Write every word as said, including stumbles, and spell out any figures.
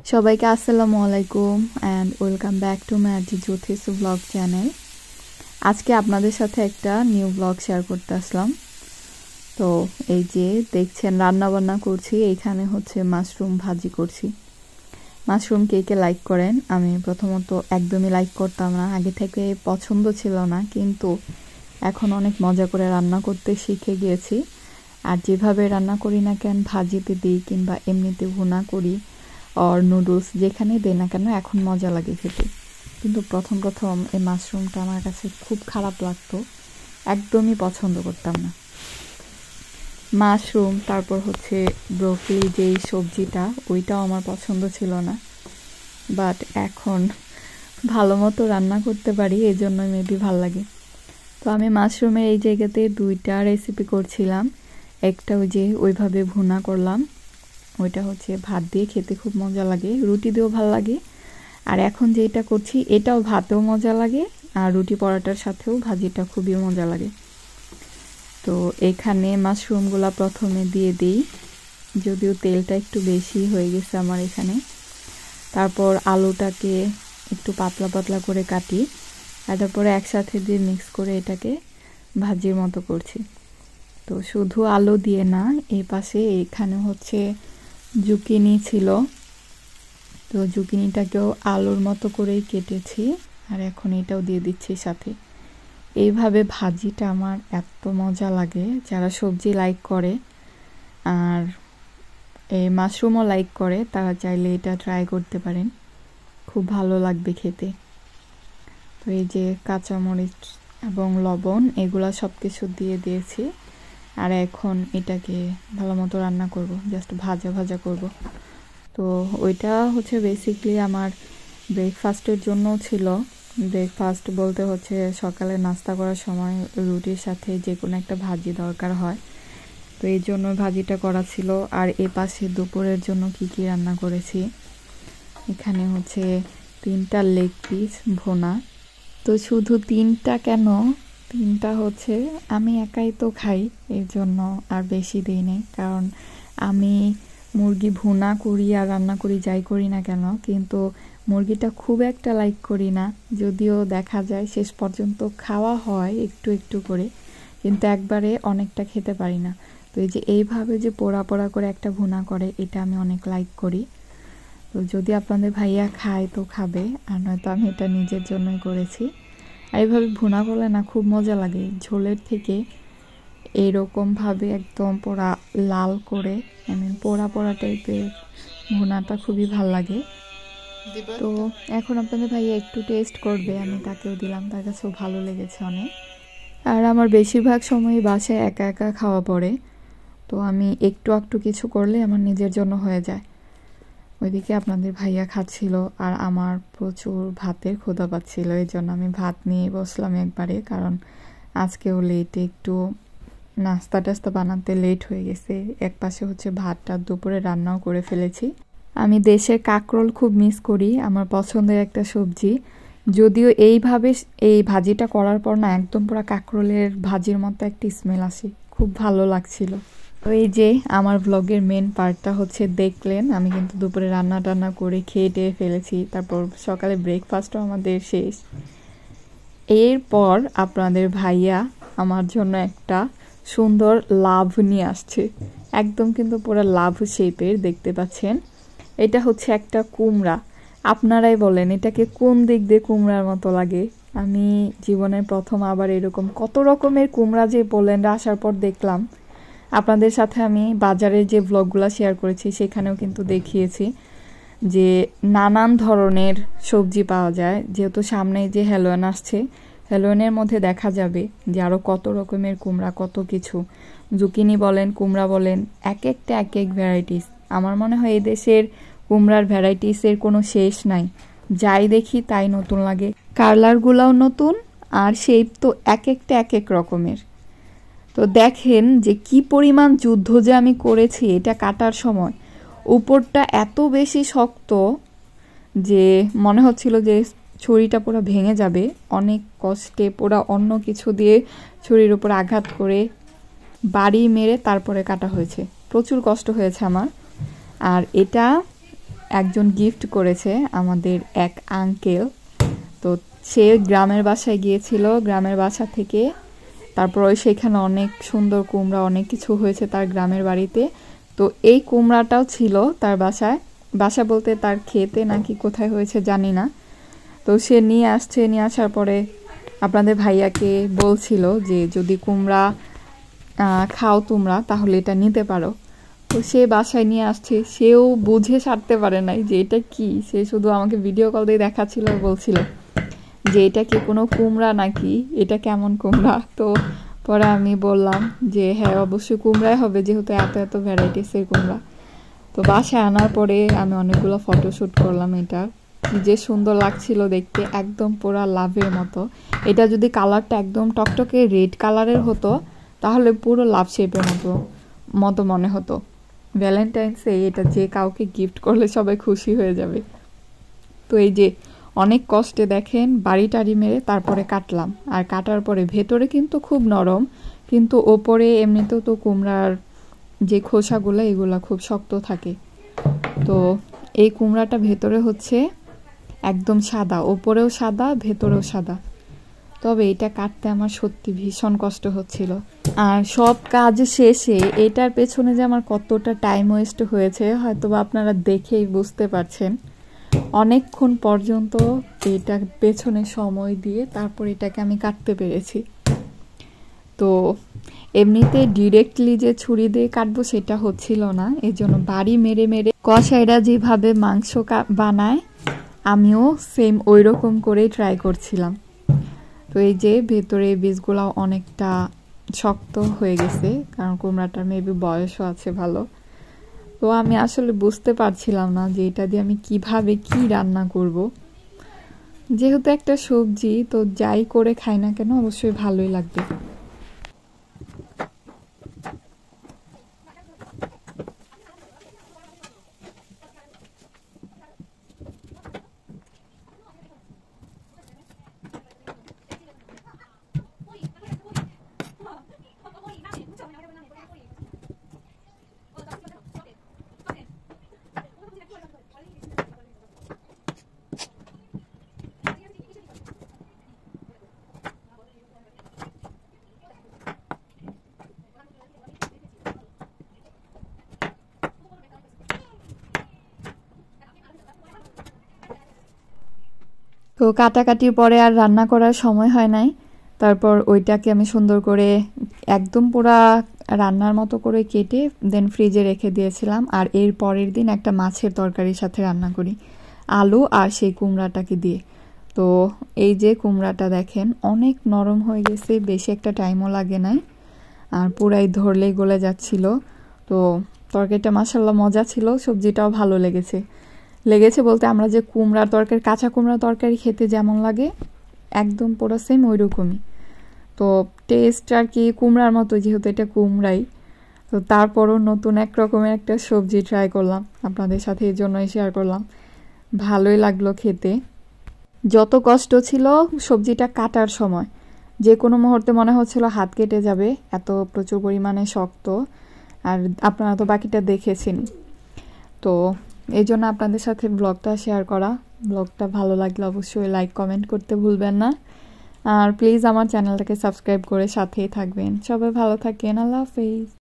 সবাইকে আসসালামু আলাইকুম and welcome back to my RG Jyotish blog channel. আজকে আপনাদের সাথে একটা নিউ ব্লগ শেয়ার করতে আসলাম। তো এই যে দেখছেন রান্না বান্না করছি, এইখানে হচ্ছে মাশরুম ভাজি করছি। মাশরুম কে কে লাইক করেন? আমি প্রথমত একদমই লাইক করতাম না, আগে থেকে পছন্দ ছিল না, কিন্তু এখন অনেক মজা করে রান্না করতে শিখে গিয়েছি। আর যেভাবে রান্না করি না কেন, ভাজিতে দিই কিংবা এমনিতে ভুনা করি আর নুডলস যেখানে দেয় না কেন, এখন মজা লাগে খেতে। কিন্তু প্রথম প্রথম এই মাশরুমটা আমার কাছে খুব খারাপ লাগতো, একদমই পছন্দ করতাম না মাশরুম। তারপর হচ্ছে ব্রোকলি যেই সবজিটা, ওইটাও আমার পছন্দ ছিল না, বাট এখন ভালো মতো রান্না করতে পারি, এই জন্য মেবি ভাল লাগে। তো আমি মাশরুমের এই জায়গাতে দুইটা রেসিপি করছিলাম। একটা ওই যে ওইভাবে ভুনা করলাম, ওইটা হচ্ছে ভাত দিয়ে খেতে খুব মজা লাগে, রুটি দিয়েও ভালো লাগে। আর এখন যেটা করছি এটাও ভাতেও মজা লাগে, আর রুটি পরোটার সাথেও ভাজিটা খুবই মজা লাগে। তো এখানে মাশরুমগুলো প্রথমে দিয়ে দিই, যদিও তেলটা একটু বেশি হয়ে গেছে আমার এখানে। তারপর আলুটাকে একটু পাতলা পাতলা করে কাটি, আর তারপরে একসাথে দিয়ে মিক্স করে এটাকে ভাজির মতো করছি। তো শুধু আলু দিয়ে না, এই পাশে এখানে হচ্ছে জুকিনি ছিল, তো জুকিনিটাকেও আলুর মতো করেই কেটেছি, আর এখন এটাও দিয়ে দিচ্ছি সাথে। এইভাবে ভাজিটা আমার এত মজা লাগে, যারা সবজি লাইক করে আর এই মাশরুমও লাইক করে তারা চাইলে এটা ট্রাই করতে পারেন, খুব ভালো লাগবে খেতে। তো এই যে কাঁচামরিচ এবং লবণ এগুলা সব কিছু দিয়ে দিয়েছি, আর এখন এটাকে ভালো মতো রান্না করব, জাস্ট ভাজা ভাজা করব। তো ওইটা হচ্ছে বেসিকলি আমার ব্রেকফাস্টের জন্য ছিল। ব্রেকফাস্ট বলতে হচ্ছে সকালে নাস্তা করার সময় রুটির সাথে যে কোনো একটা ভাজি দরকার হয়, তো এই জন্য ভাজিটা করা ছিল। আর এ পাশে দুপুরের জন্য কি কি রান্না করেছি, এখানে হচ্ছে তিনটা লেগ পিস ভুনা। তো শুধু তিনটা কেন, তিনটা হচ্ছে আমি একাই তো খাই, এই জন্য আর বেশি দিই নেই, কারণ আমি মুরগি ভুনা করি আর রান্না করি যাই করি না কেন, কিন্তু মুরগিটা খুব একটা লাইক করি না। যদিও দেখা যায় শেষ পর্যন্ত খাওয়া হয় একটু একটু করে, কিন্তু একবারে অনেকটা খেতে পারি না। তো এই যে এইভাবে যে পোড়া পোড়া করে একটা ভুনা করে, এটা আমি অনেক লাইক করি। তো যদি আপনাদের ভাইয়া খায় তো খাবে, আর নয়তো আমি এটা নিজের জন্যই করেছি। আর এইভাবে ভুনা করলে না খুব মজা লাগে, ঝোলের থেকে এইরকমভাবে একদম পোড়া লাল করে, মানে পোড়া পোড়া টাইপের ভুনাটা খুবই ভাল লাগে। তো এখন আপনাদের ভাইয়া একটু টেস্ট করবে, আমি তাকেও দিলাম, তার কাছেও ভালো লেগেছে অনেক। আর আমার বেশিরভাগ সময় বাসায় একা একা খাওয়া পড়ে, তো আমি একটু একটু কিছু করলে আমার নিজের জন্য হয়ে যায়। ওইদিকে আপনাদের ভাইয়া খাচ্ছিল, আর আমার প্রচুর ভাতের ক্ষুধা পাচ্ছিল, এই জন্য আমি ভাত নিয়ে বসলাম একবারে, কারণ আজকেও লেটে একটু নাস্তা টাস্তা বানাতে লেট হয়ে গেছে। এক পাশে হচ্ছে ভাতটা দুপুরে রান্নাও করে ফেলেছি। আমি দেশের কাঁকরোল খুব মিস করি, আমার পছন্দের একটা সবজি। যদিও এইভাবে এই ভাজিটা করার পর না একদম পুরো কাঁকরোলের ভাজির মতো একটা স্মেল আসে, খুব ভালো লাগছিল। তো এই যে আমার ব্লগের মেন পার্টটা হচ্ছে দেখলেন, আমি কিন্তু দুপুরে রান্না টান্না করে খেয়ে টেয়ে ফেলেছি, তারপর সকালে ব্রেকফাস্টও আমাদের শেষ। এরপর আপনাদের ভাইয়া আমার জন্য একটা সুন্দর লাভ নিয়ে আসছে, একদম কিন্তু পুরো লাভ শেপের, দেখতে পাচ্ছেন। এটা হচ্ছে একটা কুমড়া, আপনারাই বলেন এটাকে কোন দিক দিয়ে কুমড়ার মতো লাগে। আমি জীবনের প্রথম আবার এরকম কত রকমের কুমড়া যে পোল্যান্ডে আসার পর দেখলাম। আপনাদের সাথে আমি বাজারের যে ব্লগগুলো শেয়ার করেছি সেখানেও কিন্তু দেখিয়েছি যে নানান ধরনের সবজি পাওয়া যায়, যেহেতু সামনে যে হ্যালোয়েন আসছে, হ্যালোয়েনের মধ্যে দেখা যাবে যে আরও কত রকমের কুমড়া, কত কিছু জুকিনি বলেন কুমড়া বলেন, এক একটা এক এক ভ্যারাইটিস। আমার মনে হয় এই দেশের কুমড়ার ভ্যারাইটিসের কোনো শেষ নাই, যাই দেখি তাই নতুন লাগে। কালারগুলাও নতুন, আর শেপ তো এক একটা এক এক রকমের। তো দেখেন যে কি পরিমাণ যুদ্ধ যে আমি করেছি এটা কাটার সময়। উপরটা এত বেশি শক্ত যে মনে হচ্ছিল যে ছুরিটা পুরো ভেঙে যাবে, অনেক কষ্টে পুরো অন্য কিছু দিয়ে ছুরির উপর আঘাত করে বাড়ি মেরে তারপরে কাটা হয়েছে, প্রচুর কষ্ট হয়েছে আমার। আর এটা একজন গিফট করেছে আমাদের এক আঙ্কেল। তো সে গ্রামের বাসায় গিয়েছিল, গ্রামের বাসা থেকে তারপর ওই সেখানে অনেক সুন্দর কুমড়া অনেক কিছু হয়েছে তার গ্রামের বাড়িতে। তো এই কুমড়াটাও ছিল তার বাসায়, বাসা বলতে তার খেতে নাকি কোথায় হয়েছে জানি না। তো সে নিয়ে আসছে, নিয়ে আসার পরে আপনাদের ভাইয়াকে বলছিল যে যদি কুমড়া খাও তোমরা তাহলে এটা নিতে পারো। তো সে বাসায় নিয়ে আসছে, সেও বুঝে সারতে পারে নাই যে এটা কি। সে শুধু আমাকে ভিডিও কল দিয়ে দেখাচ্ছিল আর বলছিল যে এটা কি কোনো কুমড়া নাকি, এটা কেমন কুমড়া। তো পরে আমি বললাম যে হ্যাঁ অবশ্যই কুমড়াই হবে, যেহেতু এত এত ভ্যারাইটিসের কুমড়া। তো বাসায় আনার পরে আমি অনেকগুলো ফটোশ্যুট করলাম। এটা কি যে সুন্দর লাগছিল দেখতে, একদম পুরা লাভের মতো। এটা যদি কালারটা একদম টকটকে রেড কালারের হতো তাহলে পুরো লাভ শেপের মতো মতো মনে হতো। ভ্যালেন্টাইন্সে এটা যে কাউকে গিফট করলে সবাই খুশি হয়ে যাবে। তো এই যে অনেক কষ্টে দেখেন বাড়ি টাড়ি মেরে তারপরে কাটলাম, আর কাটার পরে ভেতরে কিন্তু খুব নরম, কিন্তু ওপরে এমনিতেও তো কুমড়ার যে খোসাগুলো এগুলো খুব শক্ত থাকে। তো এই কুমড়াটা ভেতরে হচ্ছে একদম সাদা, ওপরেও সাদা ভেতরেও সাদা। তবে এটা কাটতে আমার সত্যি ভীষণ কষ্ট হচ্ছিল। আর সব কাজ শেষে এটার পেছনে যে আমার কতটা টাইম ওয়েস্ট হয়েছে হয়তো বা আপনারা দেখেই বুঝতে পারছেন। অনেকক্ষণ পর্যন্ত এটা পেছনে সময় দিয়ে তারপর এটাকে আমি কাটতে পেরেছি। তো এমনিতে ডিরেক্টলি যে ছুরি দিয়ে কাটবো সেটা হচ্ছিল না, এই জন্য বাড়ি মেরে মেরে কসাইরা যেভাবে মাংস বানায় আমিও সেম ওই রকম করেই ট্রাই করছিলাম। তো এই যে ভেতরে বীজগুলো অনেকটা শক্ত হয়ে গেছে, কারণ কুমড়াটার মেবি বয়সও আছে ভালো। তো আমি আসলে বুঝতে পারছিলাম না যে এটা দিয়ে আমি কিভাবে কি রান্না করব। যেহেতু একটা সবজি, তো যাই করে খাই না কেন অবশ্যই ভালোই লাগবে। তো কাটাকাটির পরে আর রান্না করার সময় হয় নাই। তারপর ওইটাকে আমি সুন্দর করে একদম পুরা রান্নার মতো করে কেটে দেন ফ্রিজে রেখে দিয়েছিলাম। আর এর পরের দিন একটা মাছের তরকারির সাথে রান্না করি আলু আর সেই কুমড়াটাকে দিয়ে। তো এই যে কুমড়াটা দেখেন অনেক নরম হয়ে গেছে, বেশি একটা টাইমও লাগে নাই, আর পুরাই ধরলেই গলে যাচ্ছিল। তো তরকারিটা মাশাআল্লাহ মজা ছিল, সবজিটাও ভালো লেগেছে। লেগেছে বলতে আমরা যে কুমড়ার তরকারি, কাঁচা কুমড়ার তরকারি খেতে যেমন লাগে একদম পুরো সেম ওই রকমই। তো টেস্ট আর কি কুমড়ার মতো, যেহেতু এটা কুমড়াই। তো তারপরও নতুন এক রকমের একটা সবজি ট্রাই করলাম, আপনাদের সাথে এই জন্যই শেয়ার করলাম। ভালোই লাগলো খেতে। যত কষ্ট ছিল সবজিটা কাটার সময়, যে কোনো মুহূর্তে মনে হচ্ছিল হাত কেটে যাবে, এত প্রচুর পরিমাণে শক্ত। আর আপনারা তো বাকিটা দেখেছেন। তো এই জন্য আপনাদের সাথে ব্লগটা শেয়ার করা। ব্লগটা ভালো লাগলে অবশ্যই লাইক কমেন্ট করতে ভুলবেন না, আর প্লিজ আমার চ্যানেলটাকে সাবস্ক্রাইব করে সাথেই থাকবেন। সবাই ভালো থাকেন, আল্লাহ হাফেজ।